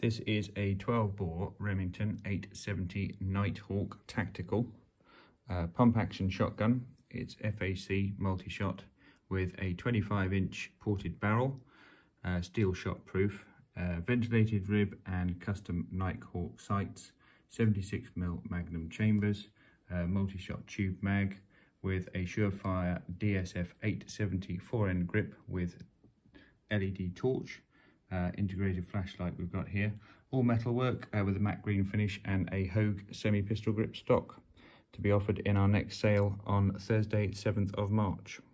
This is a 12-bore Remington 870 Nighthawk tactical pump action shotgun. It's FAC multi-shot with a 25-inch ported barrel, steel shot proof, ventilated rib and custom Nighthawk sights, 76mm magnum chambers, multi-shot tube mag with a Surefire DSF 870 4-end grip with LED torch. Integrated flashlight we've got here, all metalwork with a matte green finish and a Hogue semi-pistol grip stock, to be offered in our next sale on Thursday 7th of March.